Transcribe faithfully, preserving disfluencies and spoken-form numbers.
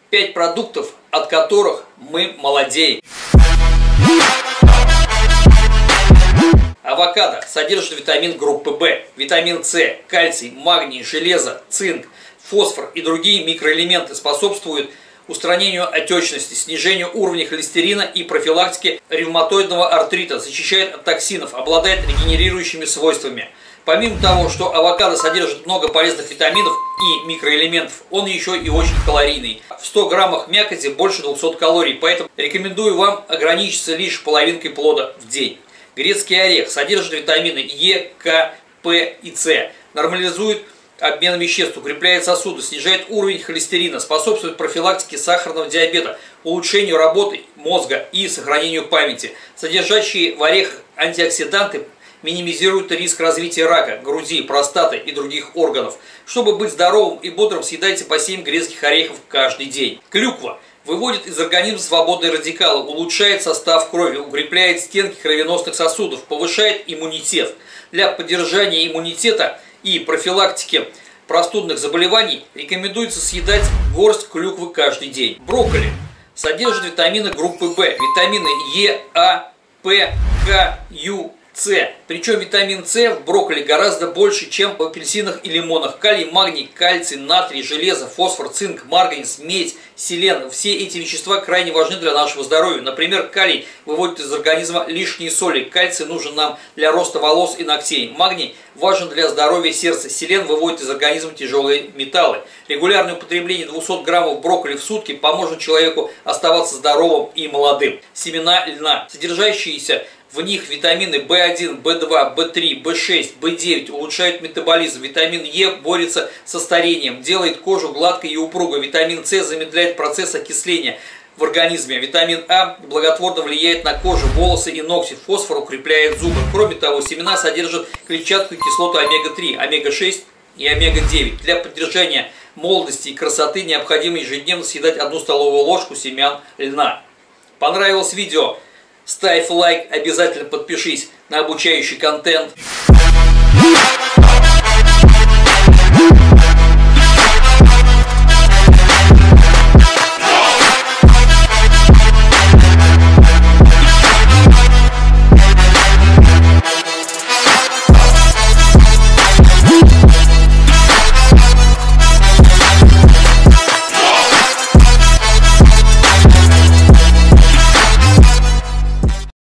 пять продуктов, от которых мы молодеем. Авокадо содержит витамин группы В, витамин С, кальций, магний, железо, цинк, фосфор и другие микроэлементы способствуют устранению отечности, снижению уровня холестерина и профилактике ревматоидного артрита, защищает от токсинов, обладает регенерирующими свойствами. Помимо того, что авокадо содержит много полезных витаминов и микроэлементов, он еще и очень калорийный. В ста граммах мякоти больше двухсот калорий, поэтому рекомендую вам ограничиться лишь половинкой плода в день. Грецкий орех содержит витамины Е, К, П и С, нормализует обмен веществ, укрепляет сосуды, снижает уровень холестерина, способствует профилактике сахарного диабета, улучшению работы мозга и сохранению памяти. Содержащие в орехах антиоксиданты минимизируют риск развития рака, груди, простаты и других органов. Чтобы быть здоровым и бодрым, съедайте по семь грецких орехов каждый день. Клюква выводит из организма свободные радикалы, улучшает состав крови, укрепляет стенки кровеносных сосудов, повышает иммунитет. Для поддержания иммунитета и профилактики простудных заболеваний рекомендуется съедать горсть клюквы каждый день. Брокколи содержит витамины группы В, витамины Е, А, П, К, Ю, С. Причем витамин С в брокколи гораздо больше, чем в апельсинах и лимонах. Калий, магний, кальций, натрий, железо, фосфор, цинк, марганец, медь, селен. Все эти вещества крайне важны для нашего здоровья. Например, калий выводит из организма лишние соли. Кальций нужен нам для роста волос и ногтей. Магний важен для здоровья сердца. Селен выводит из организма тяжелые металлы. Регулярное употребление двухсот граммов брокколи в сутки поможет человеку оставаться здоровым и молодым. Семена льна, содержащиеся в них витамины В один, В два, В три, В шесть, В девять улучшают метаболизм. Витамин Е борется со старением, делает кожу гладкой и упругой. Витамин С замедляет процесс окисления в организме. Витамин А благотворно влияет на кожу, волосы и ногти. Фосфор укрепляет зубы. Кроме того, семена содержат клетчатку и кислоту омега три, омега шесть и омега девять. Для поддержания молодости и красоты необходимо ежедневно съедать одну столовую ложку семян льна. Понравилось видео? Ставь лайк, обязательно подпишись на обучающий контент.